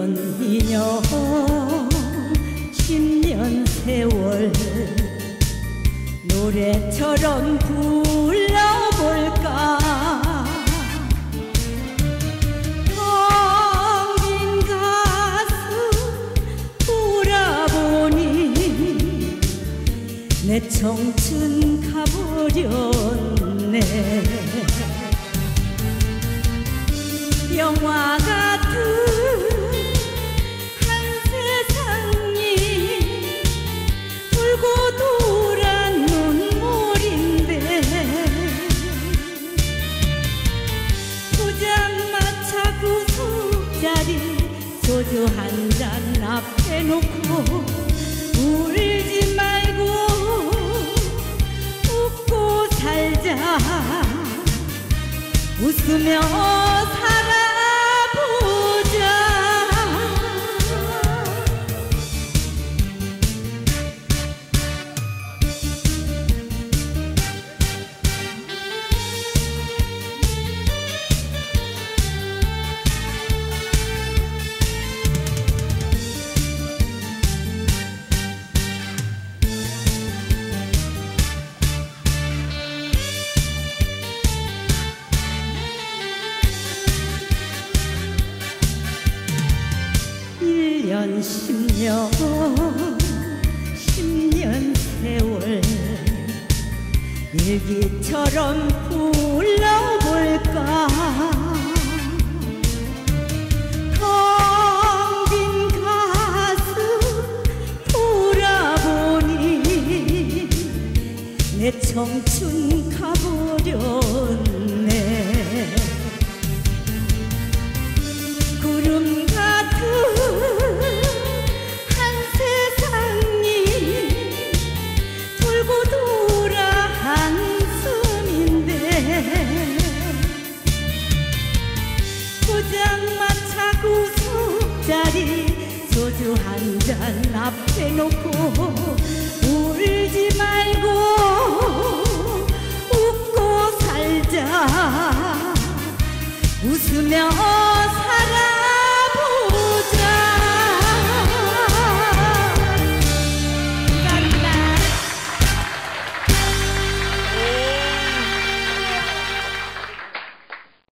인연 10년 세월 노래처럼 불러볼까. 텅 빈 가슴 돌아보니 내 청춘 가버렸네. 영화 같은 한 세상이 돌고 돌아 눈물인데 포장마차 구석자리 소주 한 잔 앞에 놓고 울지 말고 웃고 살자. 웃으며 살아보자. 1년 10년 세월 일기처럼 불러볼까. 텅 빈 가슴 돌아보니 내 청춘 가버렸네. 구름 같은 한 세상이 돌고 돌아 한숨인데 포장마차 구석자리 소주 한 잔 앞에 놓고 울지 말고 웃고 살자. 웃으며